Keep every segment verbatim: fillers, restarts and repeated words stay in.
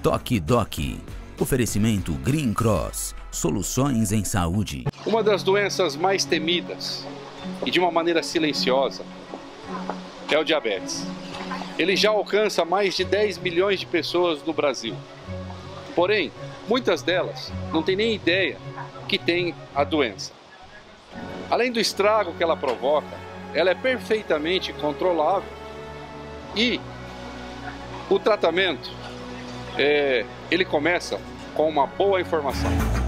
Toque Doc. Oferecimento Green Cross. Soluções em saúde. Uma das doenças mais temidas e de uma maneira silenciosa é o diabetes. Ele já alcança mais de dez milhões de pessoas no Brasil. Porém, muitas delas não têm nem ideia que tem a doença. Além do estrago que ela provoca, ela é perfeitamente controlável e o tratamento, é, ele começa com uma boa informação.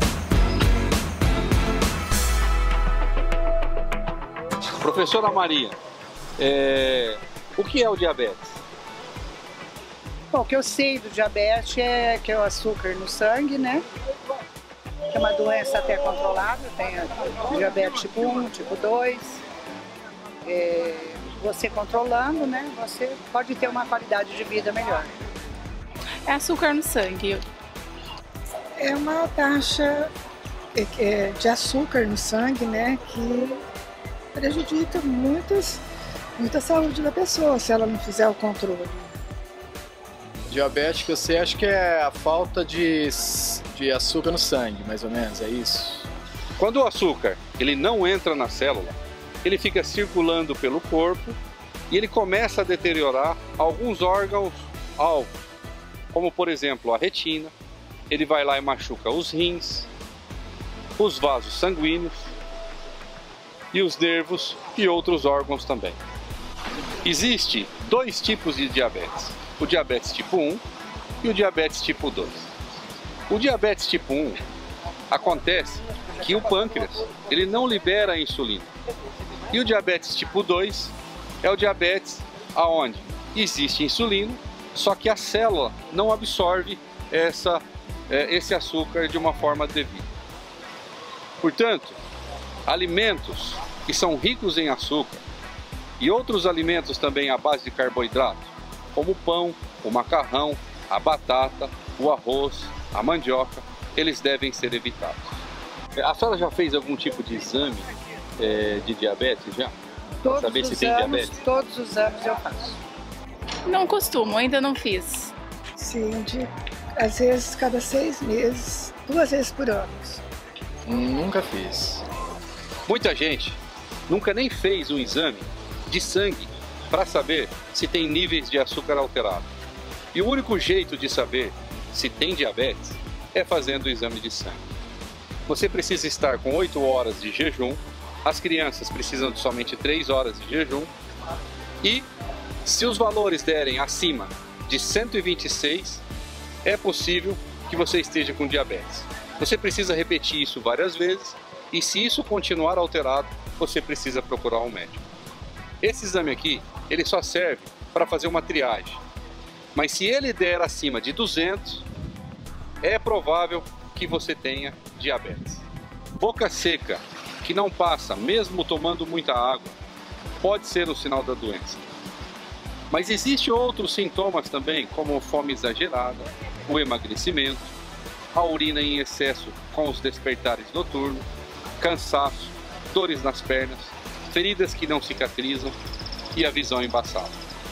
Professora Maria, é, o que é o diabetes? Bom, o que eu sei do diabetes é que é o açúcar no sangue, né? Que é uma doença até controlada, tem o diabetes tipo um, tipo dois. É, você controlando, né? Você pode ter uma qualidade de vida melhor. É açúcar no sangue. É uma taxa de açúcar no sangue, né? Que prejudica muitas, muita saúde da pessoa se ela não fizer o controle. Diabetes, você acha que é a falta de, de açúcar no sangue, mais ou menos, é isso? Quando o açúcar ele não entra na célula, ele fica circulando pelo corpo e ele começa a deteriorar alguns órgãos-alvo, como por exemplo a retina, ele vai lá e machuca os rins, os vasos sanguíneos e os nervos e outros órgãos também. Existem dois tipos de diabetes. O diabetes tipo um e o diabetes tipo dois. O diabetes tipo um acontece que o pâncreas ele não libera a insulina. E o diabetes tipo dois é o diabetes aonde existe insulina, só que a célula não absorve essa, esse açúcar de uma forma devida. Portanto, alimentos que são ricos em açúcar e outros alimentos também à base de carboidrato, como o pão, o macarrão, a batata, o arroz, a mandioca, eles devem ser evitados. A senhora já fez algum tipo de exame é, de diabetes já? Todos Saber os se tem anos, diabetes? todos os anos eu faço. Não costumo, ainda não fiz. Sim, de, às vezes cada seis meses, duas vezes por ano. Nunca fiz. Muita gente nunca nem fez um exame de sangue para saber se tem níveis de açúcar alterado. E o único jeito de saber se tem diabetes é fazendo o exame de sangue. Você precisa estar com oito horas de jejum, as crianças precisam de somente três horas de jejum, e se os valores derem acima de cento e vinte e seis, é possível que você esteja com diabetes. Você precisa repetir isso várias vezes, e se isso continuar alterado, você precisa procurar um médico. Esse exame aqui, ele só serve para fazer uma triagem. Mas se ele der acima de duzentos, é provável que você tenha diabetes. Boca seca, que não passa, mesmo tomando muita água, pode ser um sinal da doença. Mas existem outros sintomas também, como fome exagerada, o emagrecimento, a urina em excesso com os despertares noturnos, cansaço, dores nas pernas, feridas que não cicatrizam e a visão embaçada.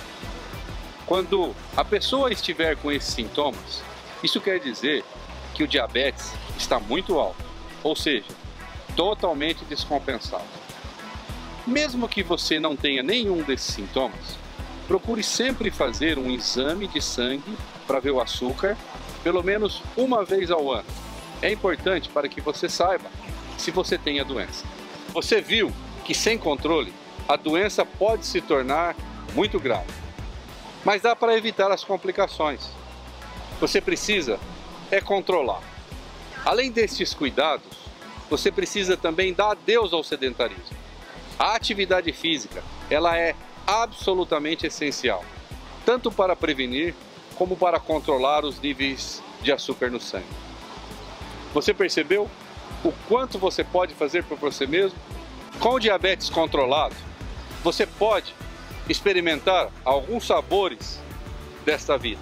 Quando a pessoa estiver com esses sintomas, isso quer dizer que o diabetes está muito alto, ou seja, totalmente descompensado. Mesmo que você não tenha nenhum desses sintomas, procure sempre fazer um exame de sangue para ver o açúcar, pelo menos uma vez ao ano. É importante para que você saiba se você tem a doença. Você viu que sem controle, a doença pode se tornar muito grave. Mas dá para evitar as complicações. Você precisa é controlar. Além destes cuidados, você precisa também dar adeus ao sedentarismo. A atividade física, ela é absolutamente essencial, tanto para prevenir como para controlar os níveis de açúcar no sangue. Você percebeu o quanto você pode fazer por você mesmo? Com o diabetes controlado, você pode experimentar alguns sabores desta vida.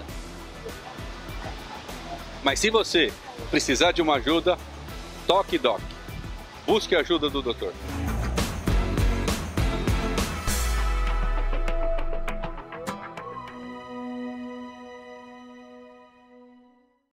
Mas se você precisar de uma ajuda, Toque Doc. Busque a ajuda do doutor.